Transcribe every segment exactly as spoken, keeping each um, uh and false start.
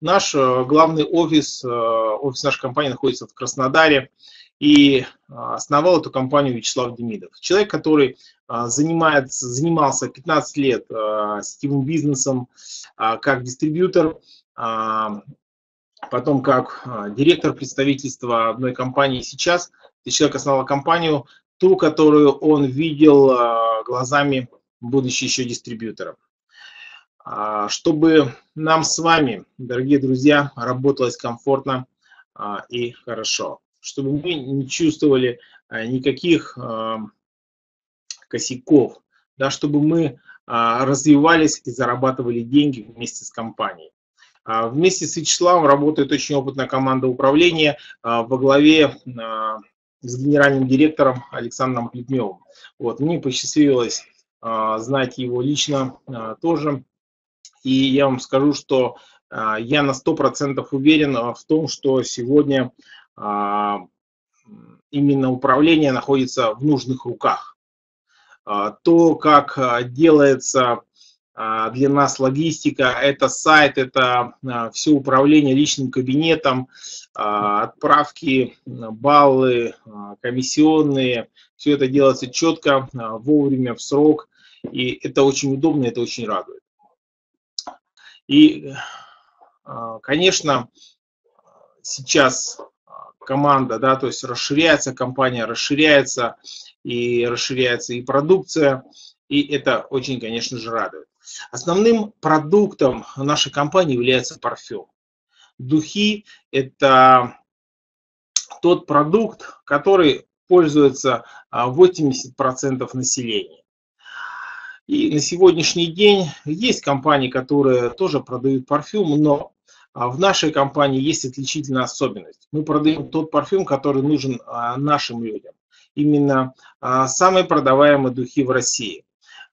Наш главный офис, офис нашей компании находится в Краснодаре, и основал эту компанию Вячеслав Демидов. Человек, который занимается, занимался пятнадцать лет сетевым бизнесом как дистрибьютор, потом как директор представительства одной компании. Сейчас человек основал компанию, ту, которую он видел глазами будущих еще дистрибьюторов. Чтобы нам с вами, дорогие друзья, работалось комфортно и хорошо. Чтобы мы не чувствовали никаких косяков, да, чтобы мы развивались и зарабатывали деньги вместе с компанией. Вместе с Вячеславом работает очень опытная команда управления во главе с генеральным директором Александром Плетневым. Вот, мне посчастливилось знать его лично тоже. И я вам скажу, что я на сто процентов уверен в том, что сегодня именно управление находится в нужных руках. То, как делается для нас логистика, это сайт, это все управление личным кабинетом, отправки, баллы, комиссионные. Все это делается четко, вовремя, в срок. И это очень удобно, это очень радует. И, конечно, сейчас команда, да, то есть расширяется, компания расширяется, и расширяется и продукция, и это очень, конечно же, радует. Основным продуктом нашей компании является парфюм. Духи – это тот продукт, который пользуется восемьдесят процентов населения. И на сегодняшний день есть компании, которые тоже продают парфюм, но в нашей компании есть отличительная особенность. Мы продаем тот парфюм, который нужен нашим людям. Именно самые продаваемые духи в России.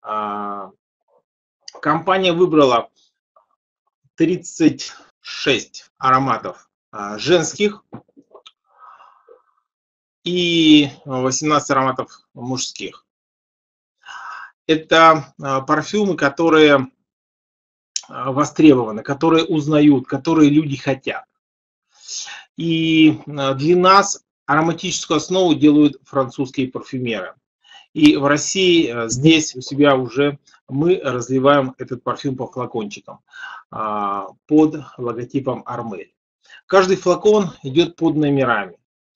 Компания выбрала тридцать шесть ароматов женских и восемнадцать ароматов мужских. Это парфюмы, которые востребованы, которые узнают, которые люди хотят. И для нас ароматическую основу делают французские парфюмеры. И в России здесь у себя уже мы разливаем этот парфюм по флакончикам под логотипом Армель. Каждый флакон идет под номерами.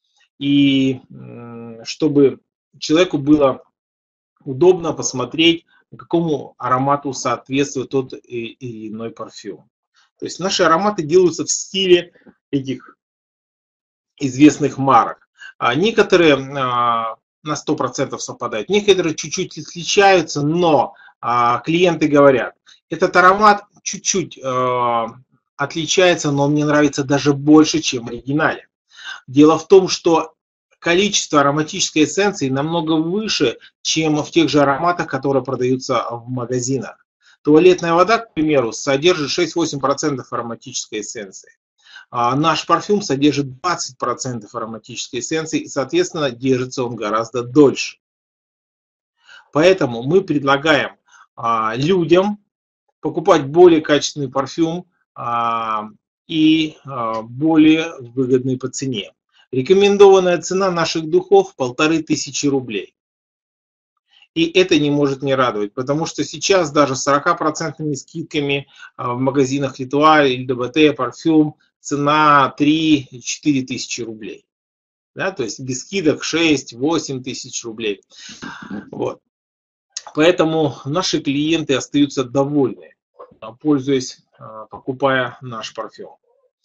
И чтобы человеку было удобно посмотреть, какому аромату соответствует тот или иной парфюм. То есть наши ароматы делаются в стиле этих известных марок. А некоторые а, на сто процентов совпадают, некоторые чуть-чуть отличаются, но а, клиенты говорят, этот аромат чуть-чуть а, отличается, но мне нравится даже больше, чем в оригинале. Дело в том, что количество ароматической эссенции намного выше, чем в тех же ароматах, которые продаются в магазинах. Туалетная вода, к примеру, содержит шесть-восемь процентов ароматической эссенции. А наш парфюм содержит двадцать процентов ароматической эссенции, и, соответственно, держится он гораздо дольше. Поэтому мы предлагаем а, людям покупать более качественный парфюм а, и а, более выгодный по цене. Рекомендованная цена наших духов полторы тысячи рублей. И это не может не радовать, потому что сейчас даже с сорока процентными скидками в магазинах Литуаль или ДБТ парфюм цена три-четыре тысячи рублей. Да, то есть без скидок шесть-восемь тысяч рублей. Вот. Поэтому наши клиенты остаются довольны, пользуясь, покупая наш парфюм.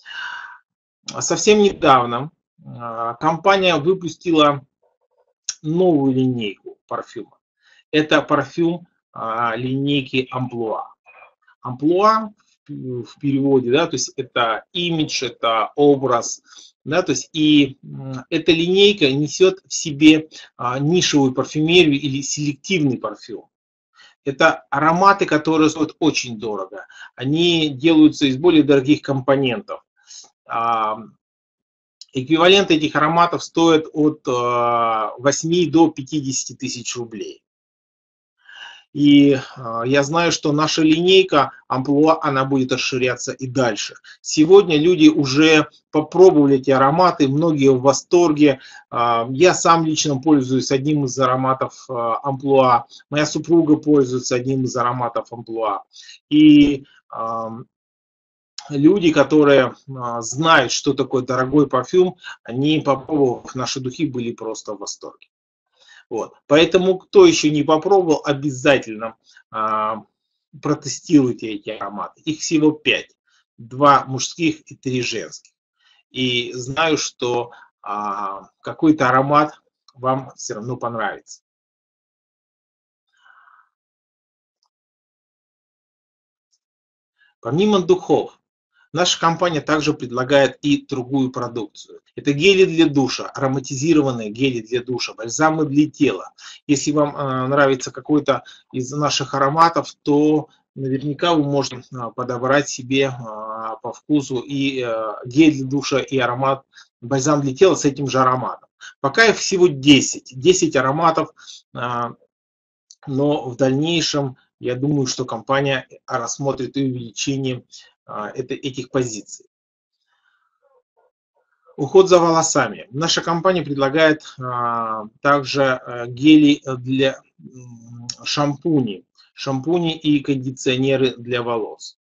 Совсем недавно компания выпустила новую линейку парфюма. Это парфюм линейки Амплуа. Амплуа в переводе, да, то есть это имидж, это образ, да, то есть и эта линейка несет в себе нишевую парфюмерию или селективный парфюм. Это ароматы, которые стоят очень дорого. Они делаются из более дорогих компонентов. Эквивалент этих ароматов стоит от восьми до пятидесяти тысяч рублей. И э, я знаю, что наша линейка амплуа, она будет расширяться и дальше. Сегодня люди уже попробовали эти ароматы, многие в восторге. Э, я сам лично пользуюсь одним из ароматов э, амплуа. Моя супруга пользуется одним из ароматов амплуа. И э, люди, которые э, знают, что такое дорогой парфюм, они, попробовав наши духи, были просто в восторге. Вот. Поэтому, кто еще не попробовал, обязательно а, протестируйте эти ароматы. Их всего пять. Два мужских и три женских. И знаю, что а, какой-то аромат вам все равно понравится. Помимо духов, наша компания также предлагает и другую продукцию. Это гели для душа, ароматизированные гели для душа, бальзамы для тела. Если вам э, нравится какой-то из наших ароматов, то наверняка вы можете э, подобрать себе э, по вкусу и э, гель для душа, и аромат, бальзам для тела с этим же ароматом. Пока их всего десять. десять ароматов, э, но в дальнейшем я думаю, что компания рассмотрит и увеличение Это, этих позиций. Уход за волосами. Наша компания предлагает а, также а, гели для м, шампуни, шампуни и кондиционеры для волос.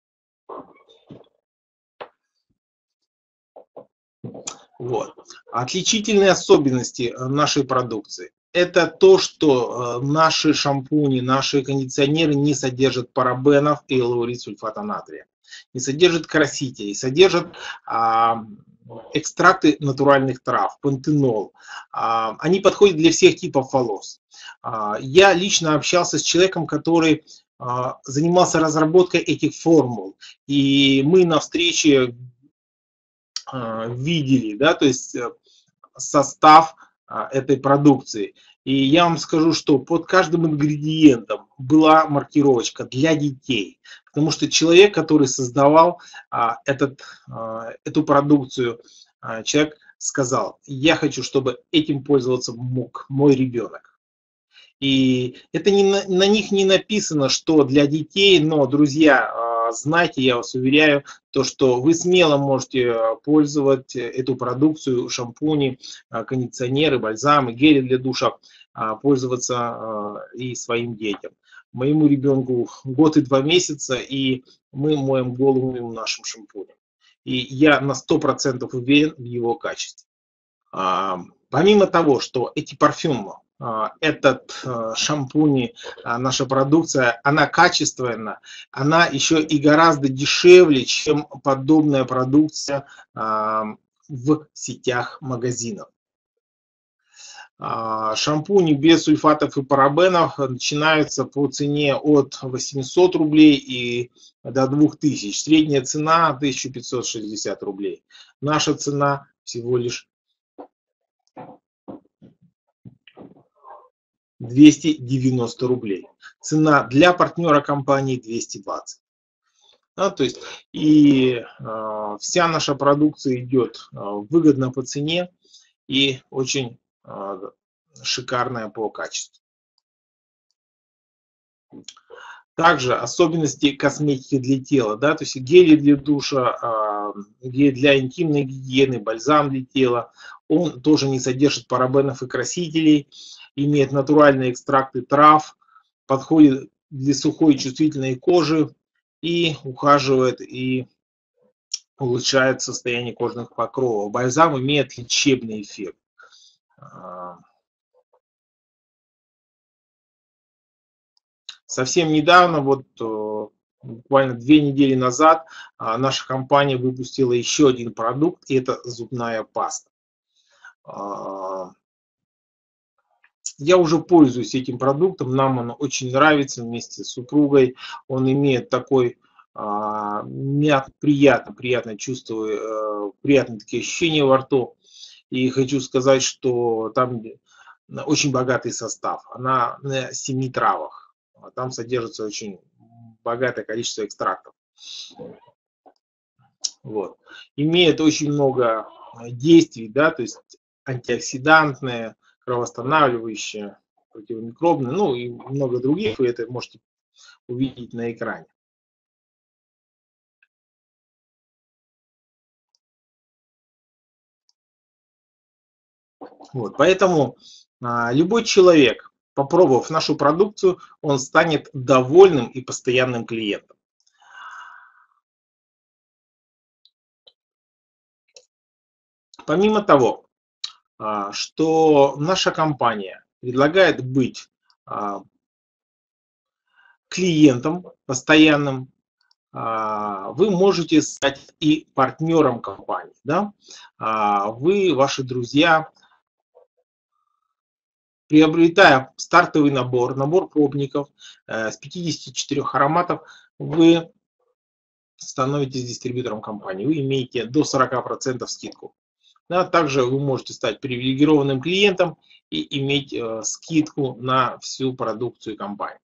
Вот. Отличительные особенности нашей продукции. Это то, что наши шампуни, наши кондиционеры не содержат парабенов и лаурисульфата натрия, не содержат красителей, содержат а, экстракты натуральных трав, пантенол. А, они подходят для всех типов волос. А, я лично общался с человеком, который а, занимался разработкой этих формул, и мы на встрече видели, да, то есть состав этой продукции. И я вам скажу, что под каждым ингредиентом была маркировочка для детей. Потому что человек, который создавал а, этот, а, эту продукцию, а, человек сказал: я хочу, чтобы этим пользоваться мог мой ребенок. И это не, на, на них не написано, что для детей, но, друзья, знайте, я вас уверяю, то, что вы смело можете пользовать эту продукцию, шампуни, кондиционеры, бальзамы, гели для душа, пользоваться и своим детям. Моему ребенку год и два месяца, и мы моем голову нашим шампунем. И я на сто процентов уверен в его качестве. Помимо того, что эти парфюмы, этот шампунь, наша продукция, она качественна, она еще и гораздо дешевле, чем подобная продукция в сетях магазинов. Шампуни без сульфатов и парабенов начинаются по цене от восьмисот рублей и до двух тысяч. Средняя цена тысяча пятьсот шестьдесят рублей. Наша цена всего лишь двести девяносто рублей. Цена для партнера компании двести двадцать. Да, то есть и э, вся наша продукция идет э, выгодно по цене и очень э, шикарная по качеству. Также особенности косметики для тела, да, то есть гели для душа, гель для интимной гигиены, бальзам для тела. Он тоже не содержит парабенов и красителей, имеет натуральные экстракты трав, подходит для сухой и чувствительной кожи и ухаживает и улучшает состояние кожных покровов. Бальзам имеет лечебный эффект. Совсем недавно, вот буквально две недели назад, наша компания выпустила еще один продукт, и это зубная паста. Я уже пользуюсь этим продуктом, нам он очень нравится вместе с супругой. Он имеет такой мягкий, приятно, приятное чувство, приятные такие ощущения во рту. И хочу сказать, что там очень богатый состав, она на семи травах. Там содержится очень богатое количество экстрактов. Вот. Имеет очень много действий, да, то есть антиоксидантные, кровоостанавливающие. противомикробные, ну и много других, вы это можете увидеть на экране. Вот, поэтому а, любой человек, попробовав нашу продукцию, он станет довольным и постоянным клиентом. Помимо того, а, что наша компания предлагает быть а, клиентом постоянным, а, вы можете стать и партнером компании. Да? А, вы, ваши друзья, приобретая стартовый набор, набор пробников э, с пятидесяти четырёх ароматов, вы становитесь дистрибьютором компании. Вы имеете до сорока процентов скидку. Да, также вы можете стать привилегированным клиентом и иметь э, скидку на всю продукцию компании.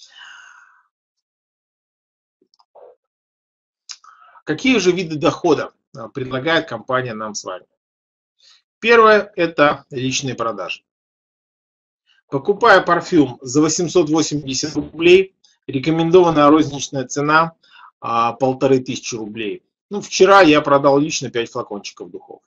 Какие же виды дохода предлагает компания нам с вами? Первое – это личные продажи. Покупая парфюм за восемьсот восемьдесят рублей, рекомендованная розничная цена а, полторы тысячи рублей. Ну, вчера я продал лично пять флакончиков духов.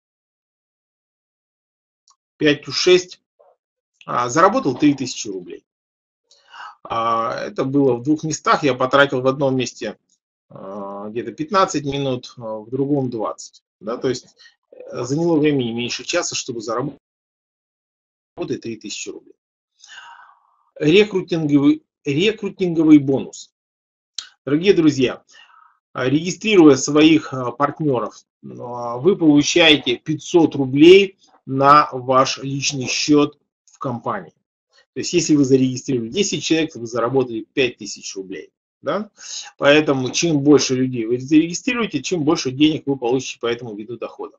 пять плюс шесть, а, заработал три тысячи рублей. А, это было в двух местах, я потратил в одном месте а, где-то пятнадцать минут, а в другом двадцать. Да, то есть заняло времени меньше часа, чтобы заработать три тысячи рублей. Рекрутинговый, рекрутинговый бонус. Дорогие друзья, регистрируя своих партнеров, вы получаете пятьсот рублей на ваш личный счет в компании. То есть, если вы зарегистрировали десять человек, вы заработали пять тысяч рублей. Да? Поэтому, чем больше людей вы зарегистрируете, чем больше денег вы получите по этому виду дохода.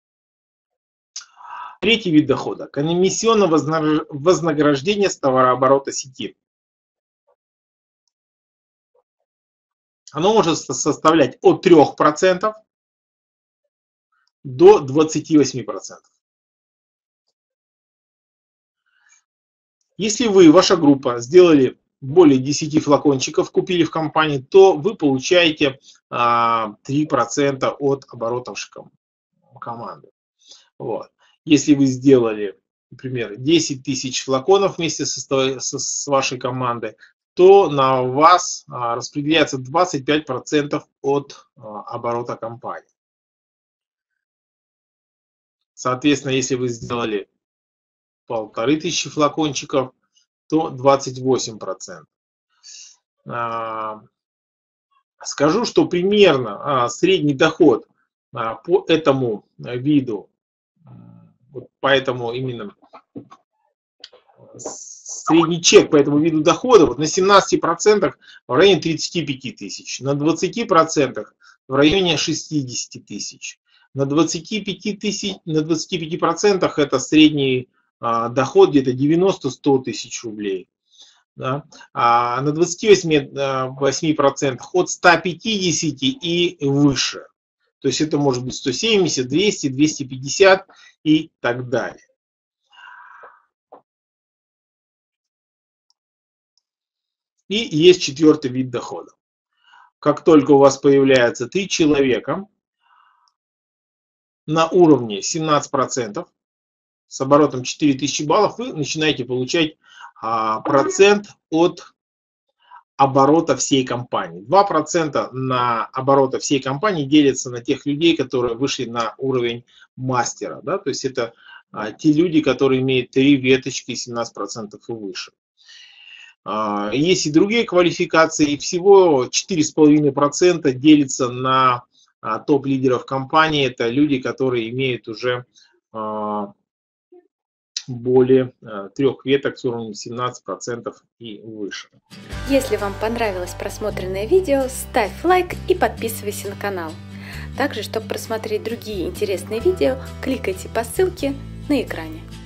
Третий вид дохода – комиссионное вознаграждение с товарооборота сети. Оно может составлять от трёх процентов до двадцати восьми процентов. Если вы, ваша группа, сделали более десяти флакончиков, купили в компании, то вы получаете три процента от оборотов команды. Вот. Если вы сделали, например, десять тысяч флаконов вместе со, со, с вашей командой, то на вас а, распределяется двадцать пять процентов от а, оборота компании. Соответственно, если вы сделали полторы тысячи флакончиков, то двадцать восемь процентов. А, скажу, что примерно а, средний доход а, по этому виду, вот поэтому именно средний чек по этому виду дохода вот на семнадцати процентах в районе тридцати пяти тысяч, на двадцати процентах в районе шестидесяти тысяч, на двадцати пяти тысяч, на двадцати пяти процентах это средний а, доход где-то девяносто-сто тысяч рублей. Да? А на двадцати восьми процентах от ста пятидесяти и выше. То есть это может быть сто семьдесят, двести, двести пятьдесят и так далее. И есть четвертый вид дохода. Как только у вас появляется три человека на уровне семнадцать процентов с оборотом четыре тысячи баллов, вы начинаете получать а, процент от оборота всей компании. два процента на оборота всей компании делится на тех людей, которые вышли на уровень мастера. Да? То есть это а, те люди, которые имеют три веточки, семнадцать процентов и выше. А, есть и другие квалификации. Всего четыре и пять десятых процента делится на а, топ-лидеров компании. Это люди, которые имеют уже а, более трех веток с уровнем семнадцать процентов и выше. Если вам понравилось просмотренное видео, ставь лайк и подписывайся на канал. Также, чтобы просмотреть другие интересные видео, кликайте по ссылке на экране.